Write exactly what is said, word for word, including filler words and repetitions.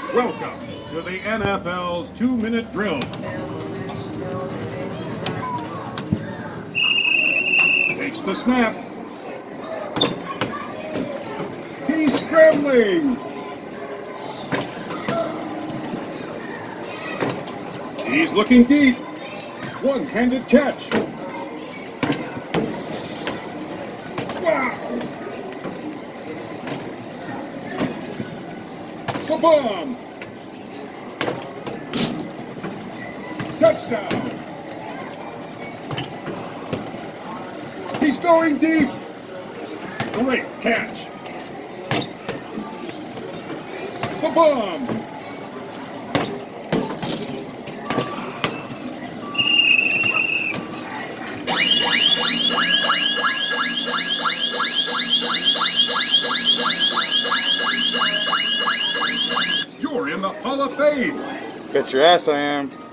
Welcome to the N F L's two-minute drill. Takes the snap. He's scrambling. He's looking deep. One-handed catch. Wow! The bomb! Touchdown! He's going deep! Great catch! The bomb! You're in the Hall of Fame! Bet your ass I am.